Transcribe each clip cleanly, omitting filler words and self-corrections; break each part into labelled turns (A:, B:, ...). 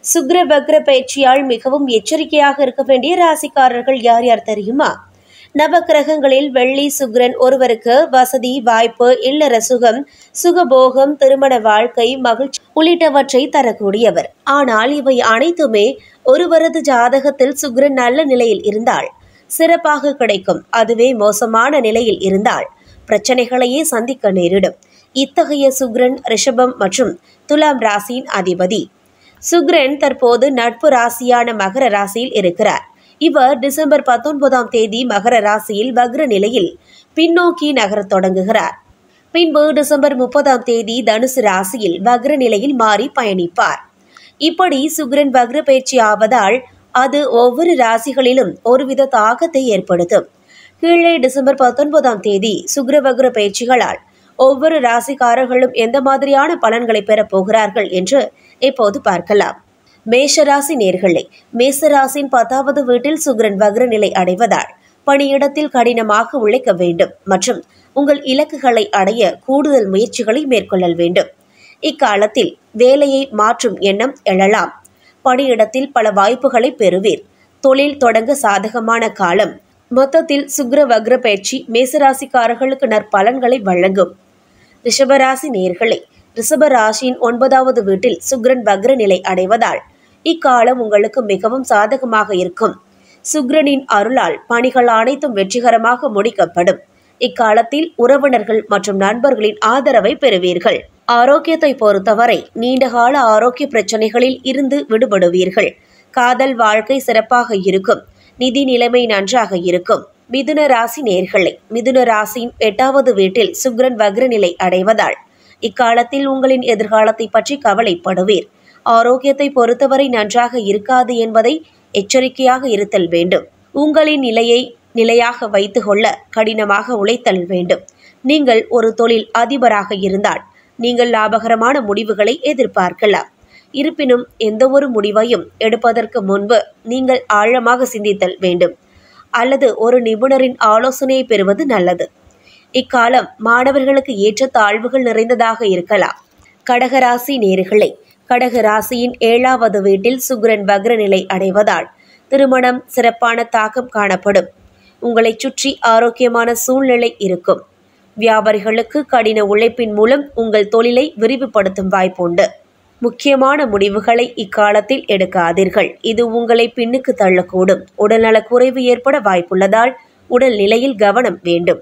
A: சுக்கிர வக்ர பயிற்சியால் மிகவும் எச்சரிக்கையாக இருக்க வேண்டிய ராசிக்காரர்கள் யார் யார் தெரியுமா? நவக்கிரகங்களில் வெள்ளி சுக்கிரன் ஒருவருக்கு வசதி, வாய்ப்பு, இல்லற சுகம், சுகபோகம், திருமண வாழ்க்கை, மகிழ்ச்சி உள்ளிட்டவற்றை தரக்கூடியவர். ஆனால் இவை அனைத்துமே ஒருவரது ஜாதகத்தில் சுக்கிரன் நல்ல நிலையில் இருந்தால் சிறப்பாக கிடைக்கும். அதுவே மோசமான நிலையில் இருந்தால் பிரச்சனைகளையே சந்திக்க நேரிடும். இத்தகைய சுக்கிரன் ரிஷபம் மற்றும் துலாம் ராசியின் அதிபதி. சுக்கிரன் தற்போது நட்பு ராசியான மகர ராசியில் இருக்கிறார். இவர் டிசம்பர் 19ஆம் தேதி மகர ராசியில் வக்ர நிலையில் பின்னோக்கி நகரத் தொடங்குகிறார். பின்பு டிசம்பர் 30ஆம் தேதி தனுசு ராசியில் வக்ர நிலையில் மாறி பயணிப்பார். இப்படி சுக்கிரன் வக்ர பயிற்சி ஆவதால் அது ஒவ்வொரு ராசிகளிலும் ஒருவித தாக்கத்தை ஏற்படுத்தும். கீழே டிசம்பர் 19ஆம் தேதி சுக்கிர வக்ர பயிற்சிகளால் ஒவ்வொரு ராசிக்காரர்களும் எந்த மாதிரியான பலன்களை பெறப் போகிறார்கள் என்று இப்போது பார்க்கலாம். மேஷராசி நேர்களே, மேசராசின் 10வது வீட்டில் சுக்கிரன் வக்ர நிலை அடைவதால் பணியிடத்தில் கடினமாக உழைக்க வேண்டும் மற்றும் உங்கள் இலக்குகளை அடைய கூடுதல் முயற்சிகளை மேற்கொள்ள வேண்டும். இக்காலத்தில் வேலையை மாற்றும் எண்ணம் எழலாம். பணியிடத்தில் பல வாய்ப்புகளை பெறுவீர். தொழில் தொடங்க சாதகமான காலம். மொத்தத்தில் சுக்கிர வக்ர பயிற்சி மேசராசிக்காரர்களுக்கு நற்பலன்களை வழங்கும். ரிஷபராசி நேர்களே, ரிஷபராசியின் 9வது வீட்டில் சுக்கிரன் வக்ர நிலை அடைவதால் இக்காலம் உங்களுக்கு மிகவும் சாதகமாக இருக்கும். சுக்கிரனின் அருளால் பணிகள் அனைத்தும் வெற்றிகரமாக முடிக்கப்படும். இக்காலத்தில் உறவினர்கள் மற்றும் நண்பர்களின் ஆதரவை பெறுவீர்கள். ஆரோக்கியத்தை பொறுத்தவரை நீண்டகால ஆரோக்கிய பிரச்சனைகளில் இருந்து விடுபடுவீர்கள். காதல் வாழ்க்கை சிறப்பாக இருக்கும். நிதி நிலைமை நன்றாக இருக்கும். மிதுன ராசி நேர்களே, மிதுன ராசியின் 8வது வீட்டில் சுக்கிரன் வக்ர நிலை அடைவதால் இக்காலத்தில் உங்களின் எதிர்காலத்தை பற்றி கவலைப்படுவீர். ஆரோக்கியத்தை பொறுத்தவரை நன்றாக இருக்காது என்பதை எச்சரிக்கையாக இருத்தல் வேண்டும். உங்களின் நிலையை நிலையாக வைத்துக் கொள்ள கடினமாக உழைத்தல் வேண்டும். நீங்கள் ஒரு தொழில் அதிபராக இருந்தால் நீங்கள் லாபகரமான முடிவுகளை எதிர்பார்க்கலாம். இருப்பினும் எந்த ஒரு முடிவையும் எடுப்பதற்கு முன்பு நீங்கள் ஆழமாக சிந்தித்தல் வேண்டும் அல்லது ஒரு நிபுணரின் ஆலோசனையை பெறுவது நல்லது. இக்காலம் மாணவர்களுக்கு ஏற்ற தாழ்வுகள் நிறைந்ததாக இருக்கலாம். கடகராசி நேர்களே, கடகராசியின் 7வது வீட்டில் சுக்கிரன் வக்ர நிலை அடைவதால் திருமணம் சிறப்பான தாக்கம் காணப்படும். உங்களை சுற்றி ஆரோக்கியமான சூழ்நிலை இருக்கும். வியாபாரிகளுக்கு கடின உழைப்பின் மூலம் உங்கள் தொழிலை விரிவுபடுத்தும் வாய்ப்புண்டு. முக்கியமான முடிவுகளை இக்காலத்தில் எடுக்காதீர்கள். இது உங்களை பின்னுக்கு தள்ளக்கூடும். உடல்நலக் குறைவு ஏற்பட வாய்ப்புள்ளதால் உடல் நிலையில் கவனம் வேண்டும்.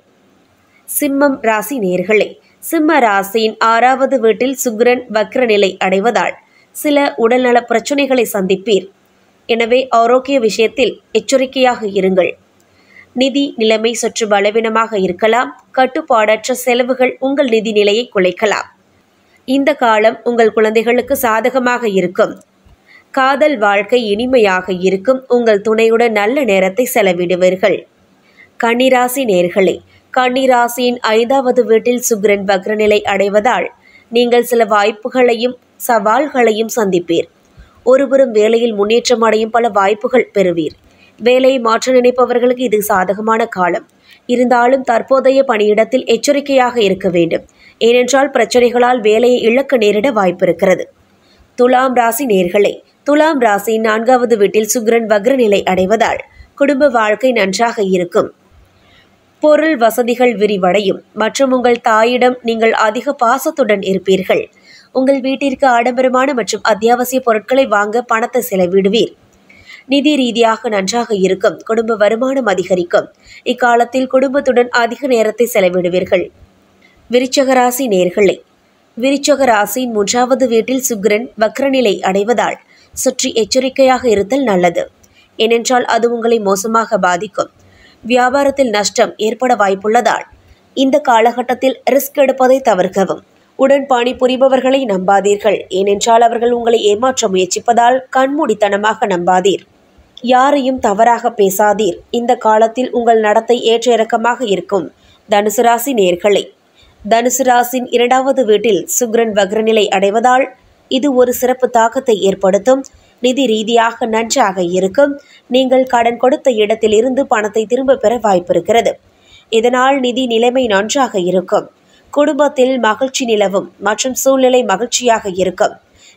A: சிம்மம் ராசி நேர்களே, சிம்ம ராசியின் 6வது வீட்டில் சுக்கிரன் வக்ர நிலை அடைவதால் சில உடல்நல பிரச்சனைகளை சந்திப்பீர். எனவே ஆரோக்கிய விஷயத்தில் எச்சரிக்கையாக இருங்கள். நிதி நிலைமை சற்று பலவீனமாக இருக்கலாம். கட்டுப்பாடற்ற செலவுகள் உங்கள் நிதி நிலையை குலைக்கலாம். இந்த காலம் உங்கள் குழந்தைகளுக்கு சாதகமாக இருக்கும். காதல் வாழ்க்கை இனிமையாக இருக்கும். உங்கள் துணையுடன் நல்ல நேரத்தை செலவிடுவீர்கள். கன்னிராசி நேர்களே, கன்னிராசியின் 5வது வீட்டில் சுக்கிரன் வக்ர நிலை அடைவதால் நீங்கள் சில வாய்ப்புகளையும் சவால்களையும் சந்திப்பீர். ஒருபுறம் வேலையில் முன்னேற்றம் அடையும் பல வாய்ப்புகள் பெறுவீர். வேலையை மாற்ற நினைப்பவர்களுக்கு இது சாதகமான காலம். இருந்தாலும் தற்போதைய பணியிடத்தில் எச்சரிக்கையாக இருக்க வேண்டும். ஏனென்றால் பிரச்சனைகளால் வேலையை இழக்க நேரிட வாய்ப்பிருக்கிறது. துலாம் ராசி நேர்களே, துலாம் ராசியின் 4வது வீட்டில் சுக்கிரன் வக்ர நிலை அடைவதால் குடும்ப வாழ்க்கை நன்றாக இருக்கும். பொருள் வசதிகள் விரிவடையும் மற்றும் உங்கள் தாயிடம் நீங்கள் அதிக பாசத்துடன் இருப்பீர்கள். உங்கள் வீட்டிற்கு ஆடம்பரமான மற்றும் அத்தியாவசிய பொருட்களை வாங்க பணத்தை செலவிடுவீர். நிதி ரீதியாக நன்றாக இருக்கும். குடும்ப வருமானம் அதிகரிக்கும். இக்காலத்தில் குடும்பத்துடன் அதிக நேரத்தை செலவிடுவீர்கள். விருச்சிக ராசி நேர்களே, விருச்சிக ராசியின் 3வது வீட்டில் சுக்கிரன் வக்ர நிலை அடைவதால் சற்று எச்சரிக்கையாக இருத்தல் நல்லது. ஏனென்றால் அது உங்களை மோசமாக பாதிக்கும். வியாபாரத்தில் நஷ்டம் ஏற்பட வாய்ப்புள்ளதால் இந்த காலகட்டத்தில் ரிஸ்க் எடுப்பதை தவிர்க்கவும். உடன் பணிபுரிபவர்களை நம்பாதீர்கள். ஏனென்றால் அவர்கள் உங்களை ஏமாற்ற முயற்சிப்பதால் கண்மூடித்தனமாக நம்பாதீர். யாரையும் தவறாக பேசாதீர். இந்த காலத்தில் உங்கள் நடத்தை ஏற்ற இறக்கமாக இருக்கும். தனுசு ராசி நேர்களே, தனுசு ராசியின் 2வது வீட்டில் சுக்கிரன் வக்ர நிலை அடைவதால் இது ஒரு சிறப்பு தாக்கத்தை ஏற்படுத்தும். நிதி ரீதியாக நன்றாக இருக்கும். நீங்கள் கடன் கொடுத்த இடத்திலிருந்து பணத்தை திரும்ப பெற வாய்ப்பிருக்கிறது. இதனால் நிதி நிலைமை நன்றாக இருக்கும். குடும்பத்தில் மகிழ்ச்சி நிலவும் மற்றும் சூழ்நிலை மகிழ்ச்சியாக இருக்கும்.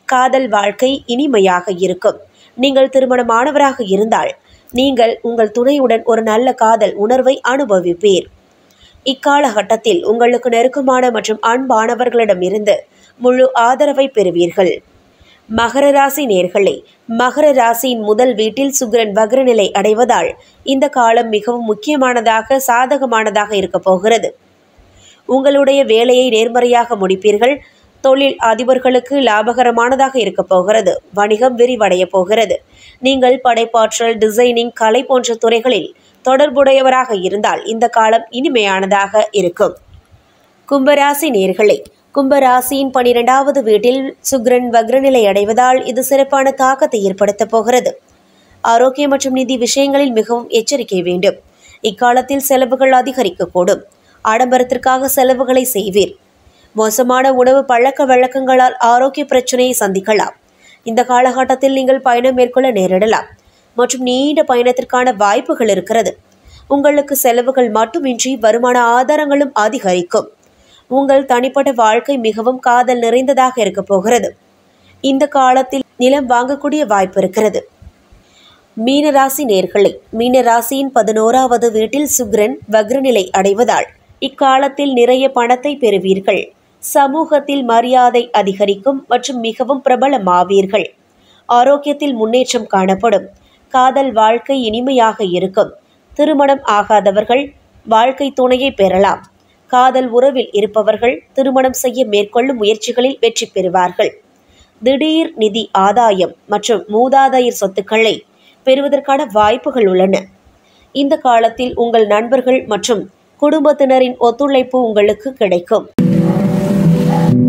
A: காதல் வாழ்க்கை இனிமையாக இருக்கும். நீங்கள் திருமணமானவராக இருந்தால் நீங்கள் உங்கள் துணையுடன் ஒரு நல்ல காதல் உணர்வை அனுபவிப்பீர். இக்காலகட்டத்தில் உங்களுக்கு நெருக்கமான மற்றும் அன்பானவர்களிடமிருந்து முழு ஆதரவை பெறுவீர்கள். மகர ராசி நேயர்களே, மகர ராசியின் முதல் வீட்டில் சுக்கிரன் வக்ரநிலை அடைவதால் இந்த காலம் மிகவும் முக்கியமானதாக சாதகமானதாக இருக்க போகிறது. உங்களுடைய வேலையை நேர்மறையாக முடிப்பீர்கள். தொழில் அதிபர்களுக்கு லாபகரமானதாக இருக்க போகிறது. வணிகம் விரிவடைய போகிறது. நீங்கள் படைப்பாற்றல், டிசைனிங், கலை போன்ற துறைகளில் தொடர்புடையவராக இருந்தால் இந்த காலம் இனிமையானதாக இருக்கும். கும்பராசி நேயர்களே, கும்பராசியின் 12வது வீட்டில் சுக்கிரன் வக்ரநிலை அடைவதால் இது சிறப்பான தாக்கத்தை ஏற்படுத்த போகிறது. ஆரோக்கியம் மற்றும் நிதி விஷயங்களில் மிகவும் எச்சரிக்கை வேண்டும். இக்காலத்தில் செலவுகள் அதிகரிக்கக்கூடும். ஆடம்பரத்திற்காக செலவுகளை செய்வீர். மோசமான உணவு பழக்க வழக்கங்களால் ஆரோக்கிய பிரச்சனையை சந்திக்கலாம். இந்த காலகட்டத்தில் நீங்கள் பயணம் மேற்கொள்ள நேரிடலாம் மற்றும் நீண்ட பயணத்திற்கான வாய்ப்புகள் இருக்கிறது. உங்களுக்கு செலவுகள் மட்டுமின்றி வருமான ஆதாரங்களும் அதிகரிக்கும். உங்கள் தனிப்பட்ட வாழ்க்கை மிகவும் காதல் நிறைந்ததாக இருக்க போகிறது. இந்த காலத்தில் நிலம் வாங்கக்கூடிய வாய்ப்பு இருக்கிறது. மீனராசி நேயர்களே, மீனராசியின் 11வது வீட்டில் சுக்கிரன் வக்ரநிலை அடைவதால் இக்காலத்தில் நிறைய பணத்தை பெறுவீர்கள். சமூகத்தில் மரியாதை அதிகரிக்கும் மற்றும் மிகவும் பிரபலமாவீர்கள். ஆரோக்கியத்தில் முன்னேற்றம் காணப்படும். காதல் வாழ்க்கை இனிமையாக இருக்கும். திருமணம் ஆகாதவர்கள் வாழ்க்கை துணையை பெறலாம். காதல் உறவில் இருப்பவர்கள் திருமணம் செய்ய மேற்கொள்ளும் முயற்சிகளில் வெற்றி பெறுவார்கள். திடீர் நிதி ஆதாயம் மற்றும் மூதாதையர் சொத்துக்களை பெறுவதற்கான வாய்ப்புகள் உள்ளன. இந்த காலத்தில் உங்கள் நண்பர்கள் மற்றும் குடும்பத்தினரின் ஒத்துழைப்பு உங்களுக்கு கிடைக்கும்.